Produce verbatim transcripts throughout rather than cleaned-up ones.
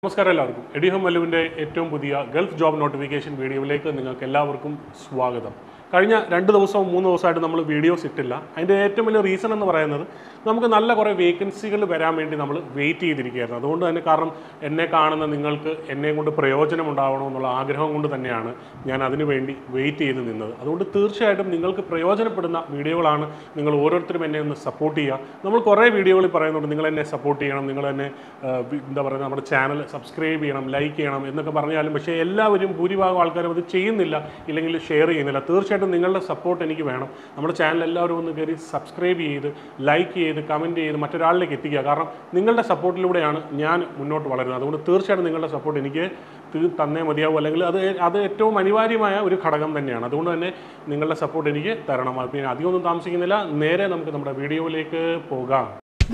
നമസ്കാരം എല്ലാവർക്കും. എഡിഹോ മല്ലുവിൻ്റെ ഏറ്റവും പുതിയ ഗൾഫ് ജോബ് നോട്ടിഫിക്കേഷൻ വീഡിയോയിലേക്ക് നിങ്ങൾക്ക് എല്ലാവർക്കും സ്വാഗതം. കഴിഞ്ഞ രണ്ട് ദിവസവും മൂന്ന് ദിവസമായിട്ട് നമ്മൾ വീഡിയോസ് ഇട്ടില്ല. അതിൻ്റെ ഏറ്റവും വലിയ റീസൺ എന്ന് പറയുന്നത് നമുക്ക് നല്ല കുറേ വേക്കൻസികൾ വരാൻ വേണ്ടി നമ്മൾ വെയിറ്റ് ചെയ്തിരിക്കുകയായിരുന്നു. അതുകൊണ്ട് തന്നെ കാരണം എന്നെ കാണുന്ന നിങ്ങൾക്ക് എന്നെ കൊണ്ട് പ്രയോജനം ഉണ്ടാവണമെന്നുള്ള ആഗ്രഹം കൊണ്ട് തന്നെയാണ് ഞാൻ അതിനു വേണ്ടി വെയിറ്റ് ചെയ്ത് നിന്നത്. അതുകൊണ്ട് തീർച്ചയായിട്ടും നിങ്ങൾക്ക് പ്രയോജനപ്പെടുന്ന വീഡിയോകളാണ്. നിങ്ങൾ ഓരോരുത്തരും എന്നെ ഒന്ന് സപ്പോർട്ട് ചെയ്യുക. നമ്മൾ കുറേ വീഡിയോകളിൽ പറയുന്നുണ്ട് നിങ്ങൾ എന്നെ സപ്പോർട്ട് ചെയ്യണം, നിങ്ങൾ എന്നെ എന്താ പറയുക നമ്മുടെ ചാനൽ സബ്സ്ക്രൈബ് ചെയ്യണം, ലൈക്ക് ചെയ്യണം എന്നൊക്കെ പറഞ്ഞാലും പക്ഷേ എല്ലാവരും ഭൂരിഭാഗം ആൾക്കാരും അത് ചെയ്യുന്നില്ല, ഇല്ലെങ്കിൽ ഷെയർ ചെയ്യുന്നില്ല. തീർച്ചയായിട്ടും നിങ്ങളുടെ സപ്പോർട്ട് എനിക്ക് വേണം. നമ്മുടെ ചാനൽ എല്ലാവരും ഒന്ന് കയറി സബ്സ്ക്രൈബ് ചെയ്ത് ലൈക്ക് ചെയ്ത് കമൻറ്റ് ചെയ്ത് മറ്റൊരാളിലേക്ക് എത്തിക്കുക. കാരണം നിങ്ങളുടെ സപ്പോർട്ടിലൂടെയാണ് ഞാൻ മുന്നോട്ട് വളരുന്നത്. അതുകൊണ്ട് തീർച്ചയായിട്ടും നിങ്ങളുടെ സപ്പോർട്ട് എനിക്ക് തന്നേ മതിയാവും, അല്ലെങ്കിൽ അത് അത് ഏറ്റവും അനിവാര്യമായ ഒരു ഘടകം തന്നെയാണ്. അതുകൊണ്ട് തന്നെ നിങ്ങളുടെ സപ്പോർട്ട് എനിക്ക് തരണം. പിന്നെ അധികമൊന്നും താമസിക്കുന്നില്ല, നേരെ നമുക്ക് നമ്മുടെ വീഡിയോയിലേക്ക് പോകാം.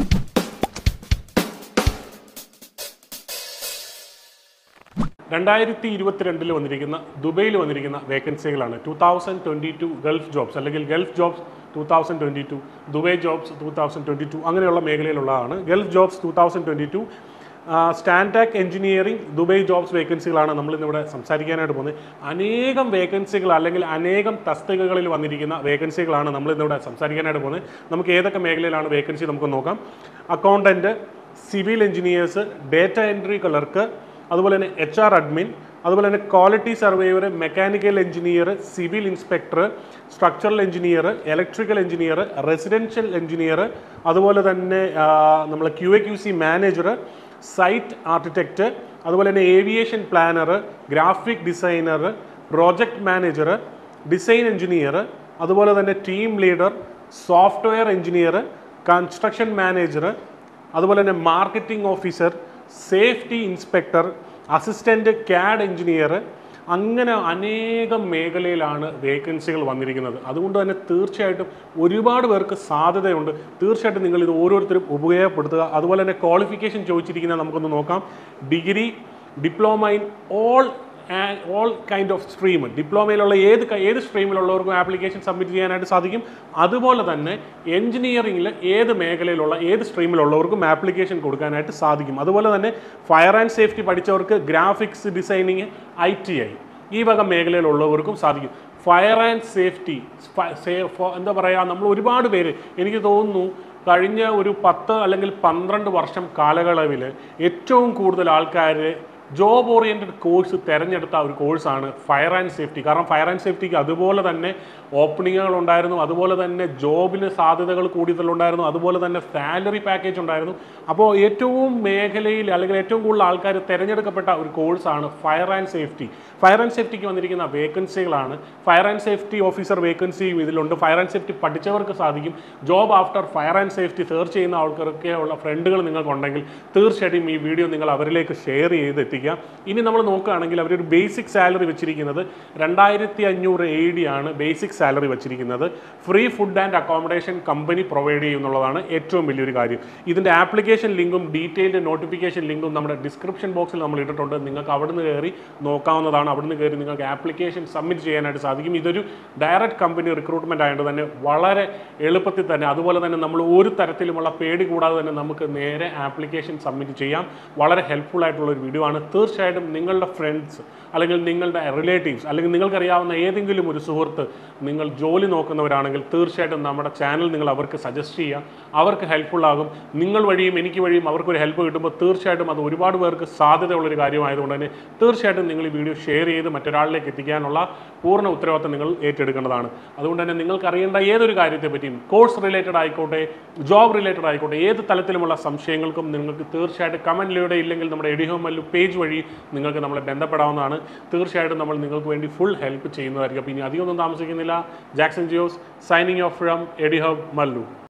രണ്ടായിരത്തി ഇരുപത്തിരണ്ടിൽ വന്നിരിക്കുന്ന ദുബൈയിൽ വന്നിരിക്കുന്ന വേക്കൻസികളാണ്. Two thousand twenty two Gulf jobs അല്ലെങ്കിൽ Gulf jobs two thousand twenty two, Dubai jobs two thousand twenty two അങ്ങനെയുള്ള മേഖലയിലുള്ളതാണ്. Gulf jobs two thousand twenty two, സ്റ്റാൻടാക് എഞ്ചിനീയറിംഗ് ദുബൈ ജോബ്സ് വേക്കൻസികളാണ് നമ്മളിന്നിവിടെ സംസാരിക്കാനായിട്ട് പോകുന്നത്. അനേകം വേക്കൻസികൾ അല്ലെങ്കിൽ അനേകം തസ്തികകളിൽ വന്നിരിക്കുന്ന വേക്കൻസികളാണ് നമ്മളിന്നിവിടെ സംസാരിക്കാനായിട്ട് പോകുന്നത്. നമുക്ക് ഏതൊക്കെ മേഖലയിലാണ് വേക്കൻസി നമുക്ക് നോക്കാം. Accountant, civil engineers, data entry clerk, അതുപോലെ തന്നെ എച്ച് ആർ അഡ്മിൻ, അതുപോലെ തന്നെ quality surveyor, mechanical engineer, civil inspector, structural engineer, electrical engineer, residential engineer, അതുപോലെ തന്നെ നമ്മൾ Q A Q C manager, site architect, അതുപോലെ തന്നെ aviation planner, graphic designer, project manager, design engineer, അതുപോലെ തന്നെ team leader, software engineer, construction manager, അതുപോലെ തന്നെ marketing officer, safety inspector, assistant CAD engineer, അങ്ങനെ അനേകം മേഖലയിലാണ് വേക്കൻസികൾ വന്നിരിക്കുന്നത്. അതുകൊണ്ട് തന്നെ തീർച്ചയായിട്ടും ഒരുപാട് പേർക്ക് സാധ്യതയുണ്ട്. തീർച്ചയായിട്ടും നിങ്ങൾ ഇത് ഓരോരുത്തരും ഉപയോഗപ്പെടുത്തുക. അതുപോലെ തന്നെ ക്വാളിഫിക്കേഷൻ ചോദിച്ചിരിക്കുന്നത് നമുക്കൊന്ന് നോക്കാം. Degree, diploma in all all kind of stream, ഡിപ്ലോമയിലുള്ള ഏത് ഏത് സ്ട്രീമിലുള്ളവർക്കും ആപ്ലിക്കേഷൻ സബ്മിറ്റ് ചെയ്യാനായിട്ട് സാധിക്കും. അതുപോലെ തന്നെ എഞ്ചിനീയറിംഗിൽ ഏത് മേഖലയിലുള്ള ഏത് സ്ട്രീമിലുള്ളവർക്കും ആപ്ലിക്കേഷൻ കൊടുക്കാനായിട്ട് സാധിക്കും. അതുപോലെ തന്നെ ഫയർ ആൻഡ് സേഫ്റ്റി പഠിച്ചവർക്ക് graphics designing, I T I ഈ വക മേഖലയിലുള്ളവർക്കും സാധിക്കും. ഫയർ ആൻഡ് സേഫ്റ്റി എന്താ പറയുക, നമ്മൾ ഒരുപാട് പേര് എനിക്ക് തോന്നുന്നു കഴിഞ്ഞ ഒരു പത്ത് അല്ലെങ്കിൽ പന്ത്രണ്ട് വർഷം കാലയളവിൽ ഏറ്റവും കൂടുതൽ ആൾക്കാർ ജോബ് ഓറിയൻറ്റഡ് കോഴ്സ് തിരഞ്ഞെടുത്ത ഒരു കോഴ്സാണ് ഫയർ ആൻഡ് സേഫ്റ്റി. കാരണം ഫയർ ആൻഡ് സേഫ്റ്റിക്ക് അതുപോലെ തന്നെ ഓപ്പണിങ്ങുകൾ ഉണ്ടായിരുന്നു, അതുപോലെ തന്നെ ജോബിന് സാധ്യതകൾ കൂടുതലുണ്ടായിരുന്നു, അതുപോലെ തന്നെ സാലറി പാക്കേജ് ഉണ്ടായിരുന്നു. അപ്പോൾ ഏറ്റവും മേഖലയിൽ അല്ലെങ്കിൽ ഏറ്റവും കൂടുതൽ ആൾക്കാർ തിരഞ്ഞെടുക്കപ്പെട്ട ഒരു കോഴ്സാണ് fire and safety. Fire and സേഫ്റ്റിക്ക് വന്നിരിക്കുന്ന വേക്കൻസികളാണ്. ഫയർ ആൻഡ് സേഫ്റ്റി ഓഫീസർ വേക്കൻസിയും ഇതിലുണ്ട്. ഫയർ ആൻഡ് സേഫ്റ്റി പഠിച്ചവർക്ക് സാധിക്കും. Job after fire and safety search ചെയ്യുന്ന ആൾക്കാരൊക്കെ ഉള്ള ഫ്രണ്ടുകൾ നിങ്ങൾക്കുണ്ടെങ്കിൽ തീർച്ചയായിട്ടും ഈ വീഡിയോ നിങ്ങൾ അവരിലേക്ക് ഷെയർ ചെയ്ത് എത്തിക്കുക. ഇനി നമ്മൾ നോക്കുകയാണെങ്കിൽ അവരൊരു ബേസിക് സാലറി വെച്ചിരിക്കുന്നത് രണ്ടായിരത്തി അഞ്ഞൂറ് എ ഡി ആണ് ബേസിക് സാലറി വെച്ചിരിക്കുന്നത്. Free food and accommodation company provide ചെയ്യുന്നുള്ളതാണ് ഏറ്റവും വലിയൊരു കാര്യം. ഇതിൻ്റെ ആപ്ലിക്കേഷൻ ലിങ്കും ഡീറ്റെയിൽഡ് നോട്ടിഫിക്കേഷൻ ലിങ്കും നമ്മുടെ ഡിസ്ക്രിപ്ഷൻ ബോക്സിൽ നമ്മൾ ഇട്ടിട്ടുണ്ട്. നിങ്ങൾക്ക് അവിടുന്ന് കയറി നോക്കാവുന്നതാണ്. അവിടുന്ന് കയറി നിങ്ങൾക്ക് ആപ്ലിക്കേഷൻ സബ്മിറ്റ് ചെയ്യാനായിട്ട് സാധിക്കും. ഇതൊരു ഡയറക്റ്റ് കമ്പനി റിക്രൂട്ട്മെൻറ്റ് ആയതുകൊണ്ട് തന്നെ വളരെ എളുപ്പത്തിൽ തന്നെ, അതുപോലെ തന്നെ നമ്മൾ ഒരു തരത്തിലുമുള്ള പേടി കൂടാതെ തന്നെ നമുക്ക് നേരെ ആപ്ലിക്കേഷൻ സബ്മിറ്റ് ചെയ്യാം. വളരെ ഹെൽപ്ഫുൾ ആയിട്ടുള്ള ഒരു വീഡിയോ ആണ്. തീർച്ചയായിട്ടും നിങ്ങളുടെ ഫ്രണ്ട്സ് അല്ലെങ്കിൽ നിങ്ങളുടെ റിലേറ്റീവ്സ് അല്ലെങ്കിൽ നിങ്ങൾക്കറിയാവുന്ന ഏതെങ്കിലും ഒരു സുഹൃത്ത് നിങ്ങൾ ജോലി നോക്കുന്നവരാണെങ്കിൽ തീർച്ചയായിട്ടും നമ്മുടെ ചാനൽ നിങ്ങൾ അവർക്ക് സജസ്റ്റ് ചെയ്യുക. അവർക്ക് ഹെൽപ്ഫുൾ ആകും. നിങ്ങൾ വഴിയും എനിക്ക് വഴിയും അവർക്കൊരു ഹെൽപ്പ് കിട്ടുമ്പോൾ തീർച്ചയായിട്ടും അത് ഒരുപാട് പേർക്ക് സാധ്യതയുള്ളൊരു കാര്യമായതുകൊണ്ട് തന്നെ തീർച്ചയായിട്ടും നിങ്ങൾ ഈ വീഡിയോ ഷെയർ ചെയ്ത് മറ്റൊരാളിലേക്ക് എത്തിക്കാനുള്ള പൂർണ്ണ ഉത്തരവാദിത്തം നിങ്ങൾ ഏറ്റെടുക്കേണ്ടതാണ്. അതുകൊണ്ട് തന്നെ നിങ്ങൾക്ക് അറിയേണ്ട ഏതൊരു കാര്യത്തെ പറ്റിയും, കോഴ്സ് റിലേറ്റഡ് ആയിക്കോട്ടെ, ജോബ് റിലേറ്റഡ് ആയിക്കോട്ടെ, ഏത് തലത്തിലുമുള്ള സംശയങ്ങൾക്കും നിങ്ങൾക്ക് തീർച്ചയായിട്ടും കമൻറ്റിലൂടെ ഇല്ലെങ്കിൽ നമ്മുടെ എഡിഹോ മല്ലു പേജ് വഴി നിങ്ങൾക്ക് നമ്മളെ ബന്ധപ്പെടാവുന്നതാണ്. തീർച്ചയായിട്ടും നമ്മൾ നിങ്ങൾക്ക് വേണ്ടി ഫുൾ ഹെൽപ്പ് ചെയ്യുന്നതായിരിക്കും. അപ്പോൾ ഇനി അധികമൊന്നും താമസിക്കുന്നില്ല. ജാക്സൺ ജിയോസ് സൈനിങ് ഓഫ് ഫ്രം എഡിഹോ മല്ലു.